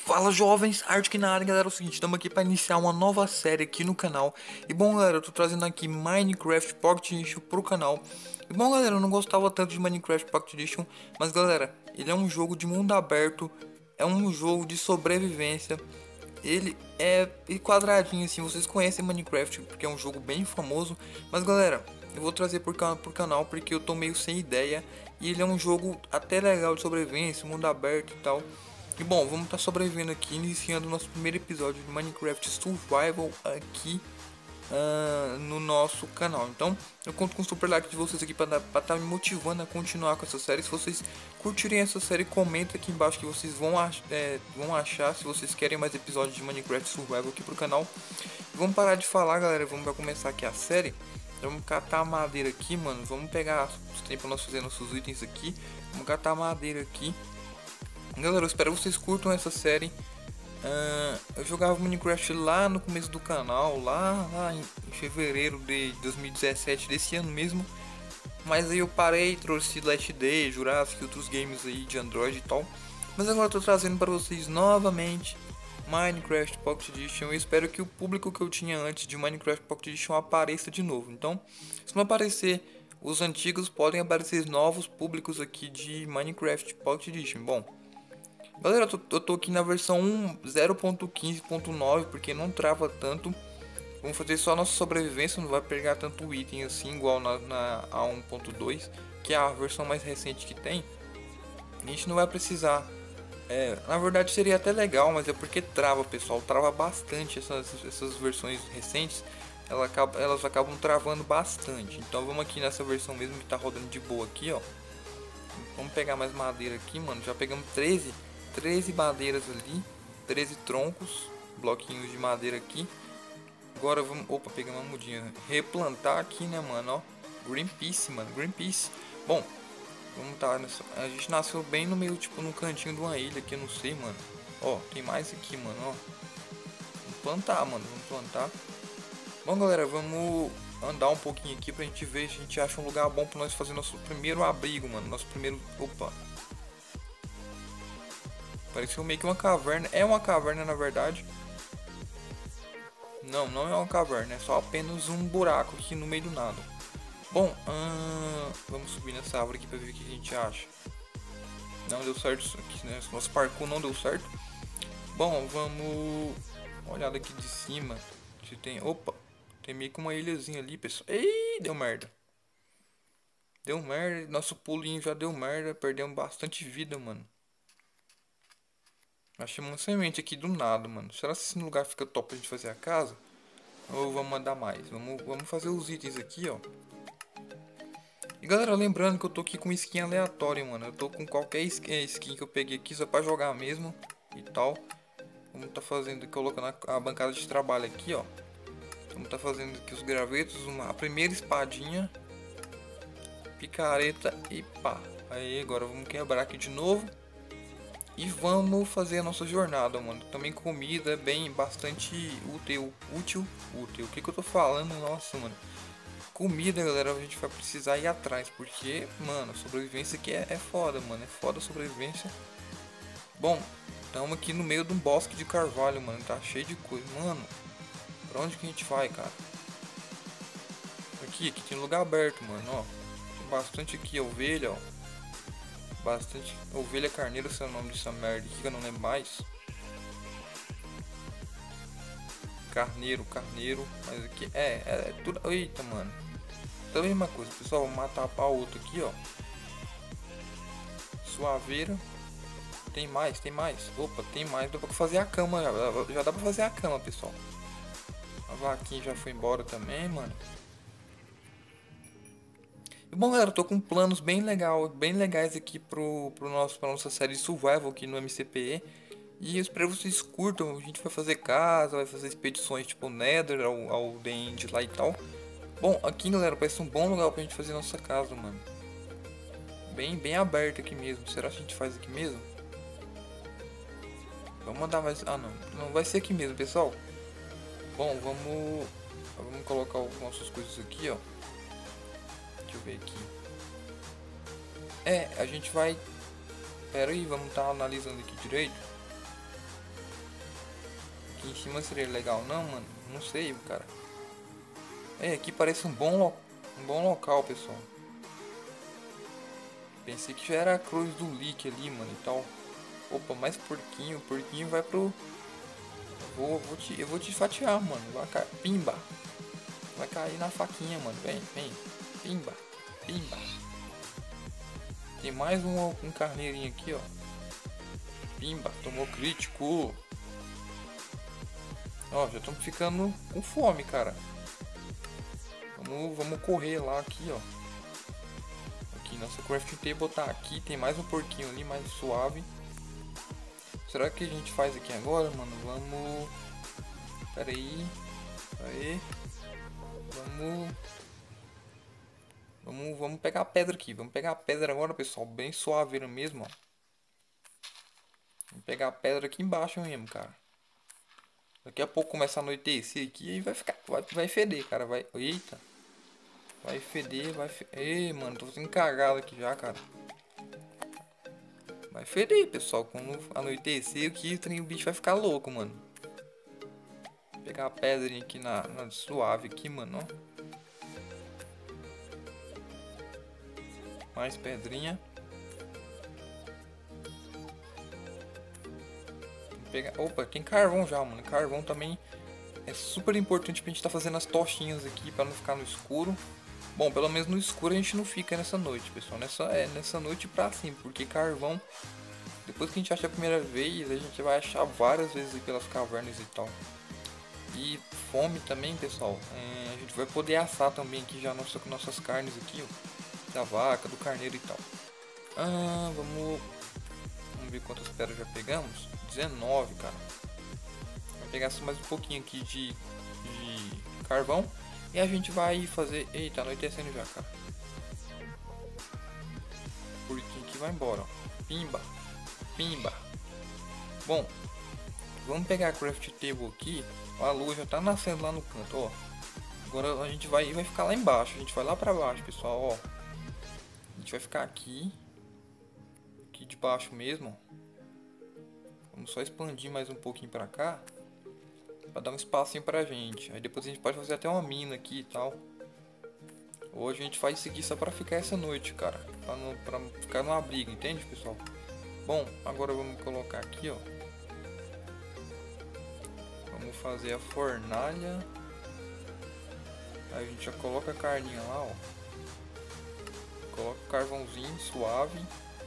Fala jovens, Arctic na área, galera. É o seguinte, estamos aqui para iniciar uma nova série aqui no canal. E bom, galera, eu tô trazendo aqui Minecraft Pocket Edition pro canal. E bom, galera, eu não gostava tanto de Minecraft Pocket Edition, mas galera, ele é um jogo de mundo aberto, é um jogo de sobrevivência. Ele é quadradinho assim, vocês conhecem Minecraft porque é um jogo bem famoso, mas galera, eu vou trazer pro canal porque eu tô meio sem ideia. E ele é um jogo até legal de sobrevivência, mundo aberto e tal. E bom, vamos estar sobrevivendo aqui, iniciando o nosso primeiro episódio de Minecraft Survival aqui no nosso canal. Então, eu conto com o super like de vocês aqui para estar me motivando a continuar com essa série. Se vocês curtirem essa série, comenta aqui embaixo que vocês vão achar, se vocês querem mais episódios de Minecraft Survival aqui pro canal. Vamos parar de falar, galera, vamos começar aqui a série. Vamos catar a madeira aqui, mano. Vamos pegar os tempos para nós fazer nossos itens aqui. Vamos catar a madeira aqui. Galera, eu espero que vocês curtam essa série. Eu jogava Minecraft lá no começo do canal, lá em fevereiro de 2017, desse ano mesmo. Mas aí eu parei, trouxe Last Day, Jurassic e outros games aí de Android e tal. Mas agora eu tô trazendo para vocês novamente Minecraft Pocket Edition. Eu espero que o público que eu tinha antes de Minecraft Pocket Edition apareça de novo. Então, se não aparecer os antigos, podem aparecer novos públicos aqui de Minecraft Pocket Edition. Bom, galera, eu tô aqui na versão 0.15.9 porque não trava tanto. Vamos fazer só a nossa sobrevivência, não vai pegar tanto item assim igual na A1.2, que é a versão mais recente que tem. A gente não vai precisar. Na verdade seria até legal, mas é porque trava, pessoal. Trava bastante essas versões recentes. Elas acabam travando bastante. Então vamos aqui nessa versão mesmo que tá rodando de boa aqui, ó. Vamos pegar mais madeira aqui, mano. Já pegamos 13 madeiras ali, 13 troncos, bloquinhos de madeira aqui. Agora vamos, opa, pegamos uma mudinha. Replantar aqui, né, mano, ó. Greenpeace, mano, Greenpeace. Bom, vamos tá nessa, a gente nasceu bem no meio, tipo, no cantinho de uma ilha aqui, eu não sei, mano. Ó, tem mais aqui, mano, ó. Vamos plantar, mano, vamos plantar. Bom, galera, vamos andar um pouquinho aqui pra gente ver se a gente acha um lugar bom pra nós fazer nosso primeiro abrigo, mano. Nosso primeiro, opa. Pareceu meio que uma caverna. É uma caverna, na verdade. Não, não é uma caverna. É só apenas um buraco aqui no meio do nada. Bom, vamos subir nessa árvore aqui pra ver o que a gente acha. Não deu certo isso aqui, né? Nosso parkour não deu certo. Bom, vamos... Uma olhada aqui de cima. Se tem... Opa! Tem meio que uma ilhazinha ali, pessoal. Ei, deu merda. Deu merda. Nosso pulinho já deu merda. Perdemos bastante vida, mano. Achei uma semente aqui do nada, mano. Será que esse lugar fica top pra gente fazer a casa? Ou vamos mandar mais? Vamos fazer os itens aqui, ó. E galera, lembrando que eu tô aqui com skin aleatória, mano. Eu tô com qualquer skin que eu peguei aqui só pra jogar mesmo e tal. Vamos tá fazendo, colocando a bancada de trabalho aqui, ó. Vamos tá fazendo aqui os gravetos, a primeira espadinha, picareta e pá. Aí agora vamos quebrar aqui de novo. E vamos fazer a nossa jornada, mano. Também comida é bem bastante útil. O que eu tô falando? Nossa, mano. Comida, galera, a gente vai precisar ir atrás. Porque, mano, a sobrevivência aqui é foda, mano. É foda a sobrevivência. Bom, estamos aqui no meio de um bosque de carvalho, mano. Tá cheio de coisa. Mano, pra onde que a gente vai, cara? Aqui tem lugar aberto, mano, ó. Tem bastante aqui, ovelha, ó. Bastante ovelha carneiro, esse é o nome dessa merda aqui que eu não lembro mais. Carneiro, mas aqui é tudo. Eita, mano. Tá a mesma coisa, pessoal. Vou matar a outra aqui, ó. Suaveira. Tem mais. Opa, tem mais. Dá pra fazer a cama já dá pra fazer a cama, pessoal. A vaquinha já foi embora também, mano. Bom, galera, eu tô com planos bem legais aqui pra nossa série de Survival aqui no MCPE. E eu espero que vocês curtam. A gente vai fazer casa, vai fazer expedições tipo Nether, ao The End lá e tal. Bom, aqui, galera, parece um bom lugar pra gente fazer nossa casa, mano. Bem aberto aqui mesmo. Será que a gente faz aqui mesmo? Vamos mandar mais... Ah, não vai ser aqui mesmo, pessoal. Bom, vamos colocar as nossas coisas aqui, ó. Deixa eu ver aqui. A gente vai... Pera aí, vamos estar analisando aqui direito. aqui em cima seria legal, não, mano? Não sei, cara. É, aqui parece um bom local, pessoal. Pensei que já era a cruz do leak ali, mano, e tal. Opa, mais porquinho. O porquinho vai pro... Eu vou te fatiar, mano. Vai cair. Pimba. Vai cair na faquinha, mano. Vem, vem. Pimba. Pimba. Tem mais um carneirinho aqui, ó. Pimba. Tomou crítico. Ó, já estamos ficando com fome, cara. Vamos correr lá aqui, ó. Aqui, nossa crafting table tá aqui. Tem mais um porquinho ali, mais suave. Será que a gente faz aqui agora, mano? Vamos... Pera aí. Aí. Vamos pegar a pedra aqui. Vamos pegar a pedra agora, pessoal. Bem suaveira mesmo, ó. Vamos pegar a pedra aqui embaixo mesmo, cara. Daqui a pouco começa a anoitecer aqui e vai feder, cara. Eita. Vai feder, Ei, mano, tô fazendo cagada aqui já, cara. Vai feder, pessoal. Quando anoitecer aqui, o bicho vai ficar louco, mano. Vou pegar a pedrinha aqui na suave aqui, mano, ó. Mais pedrinha. Opa, tem carvão já, mano. Carvão também é super importante pra gente tá fazendo as tochinhas aqui pra não ficar no escuro. Bom, pelo menos no escuro a gente não fica nessa noite, pessoal. Nessa noite pra cima, porque carvão, depois que a gente acha a primeira vez, a gente vai achar várias vezes pelas cavernas e tal. E fome também, pessoal. A gente vai poder assar também aqui já nossas carnes aqui, ó. Da vaca, do carneiro e tal. Vamos ver quantas pedras já pegamos. 19, cara. Vou pegar só mais um pouquinho aqui de carvão. E a gente vai fazer... Eita, anoitecendo já, cara. Porquinho aqui vai embora, ó. Pimba. Pimba. Bom, vamos pegar a craft table aqui. A lua já tá nascendo lá no canto, ó. Agora a gente vai ficar lá embaixo. A gente vai lá pra baixo, pessoal, ó. A gente vai ficar aqui. Aqui de baixo mesmo. Vamos só expandir mais um pouquinho pra cá. Pra dar um espacinho pra gente. Aí depois a gente pode fazer até uma mina aqui e tal. Hoje a gente faz isso aqui só pra ficar essa noite, cara. Pra ficar numa briga, entende, pessoal? Bom, agora vamos colocar aqui, ó. Vamos fazer a fornalha. Aí a gente já coloca a carninha lá, ó. Coloca o carvãozinho suave.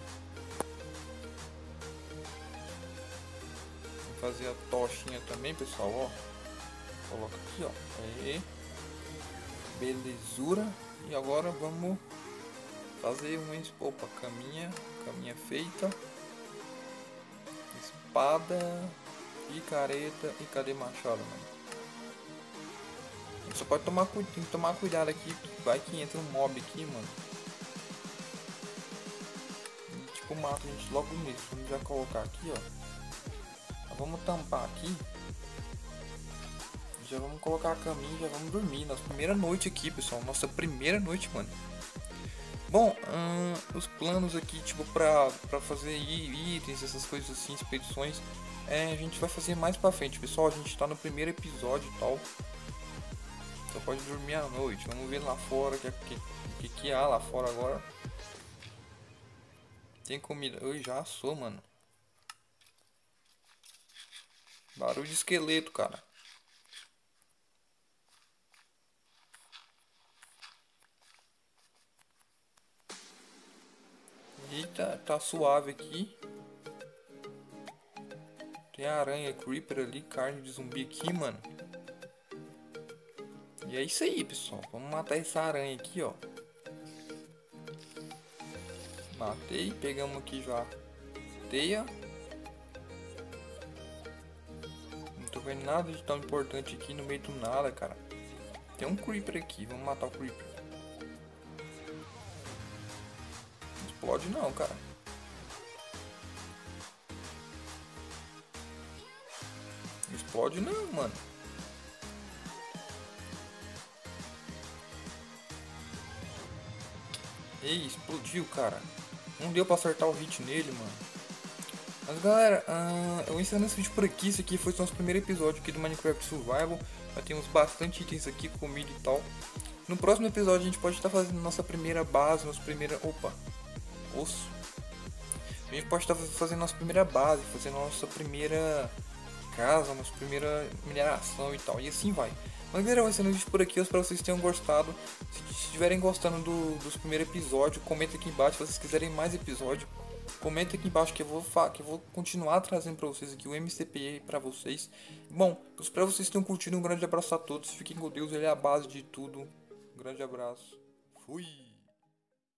Vou fazer a tochinha também, pessoal, ó. Coloca aqui, ó. Aí. Belezura. E agora vamos fazer uma... Opa, caminha feita. Espada. Picareta. E cadê machado, mano? A gente só pode tem que tomar cuidado aqui. Vai que entra um mob aqui, mano. E, tipo, mata a gente logo nisso. Vamos já colocar aqui, ó. Vamos tampar aqui. Já vamos colocar a caminha e já vamos dormir. Nossa primeira noite aqui, pessoal. Nossa primeira noite, mano. Bom, os planos aqui, tipo, pra fazer itens, essas coisas assim, expedições, a gente vai fazer mais pra frente, pessoal. A gente tá no primeiro episódio e tal. Só pode dormir à noite. Vamos ver lá fora o que há lá fora agora. Tem comida. Eu já sou, mano. Barulho de esqueleto, cara. Eita, tá suave aqui. Tem aranha, creeper ali, carne de zumbi aqui, mano. E é isso aí, pessoal. Vamos matar essa aranha aqui, ó. Matei, pegamos aqui já teia. Não tô vendo nada de tão importante aqui no meio do nada, cara. Tem um creeper aqui, vamos matar o creeper. Não explode não, cara. Não explode não, mano. Ei, explodiu, cara. Não deu pra acertar o hit nele, mano. Mas galera, eu vou encerrando esse vídeo por aqui. Esse aqui foi o nosso primeiro episódio aqui do Minecraft Survival. Já temos bastante itens aqui, comida e tal. No próximo episódio a gente pode estar fazendo nossa primeira base, nossa primeira... Opa! Osso! A gente pode estar fazendo nossa primeira base, fazendo nossa primeira casa, nossa primeira mineração e tal. E assim vai. Mas galera, eu vou encerrando o vídeo por aqui. Eu espero que vocês tenham gostado. Se estiverem gostando dos primeiros episódios, comenta aqui embaixo se vocês quiserem mais episódio. Comenta aqui embaixo que eu vou continuar trazendo para vocês aqui o MCPE para vocês. Bom, eu espero que vocês tenham curtido. Um grande abraço a todos. Fiquem com Deus, ele é a base de tudo. Um grande abraço. Fui!